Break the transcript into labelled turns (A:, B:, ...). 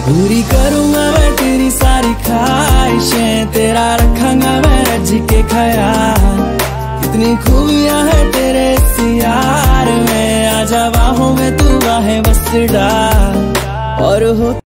A: पूरी करूंगा मैं तेरी सारी ख्वाहिशें, तेरा रखूंगा मैं रज के ख्याल। कितनी खूबियां है तेरे इस यार में, आजा बाहों में तू आहे बस डाल और हो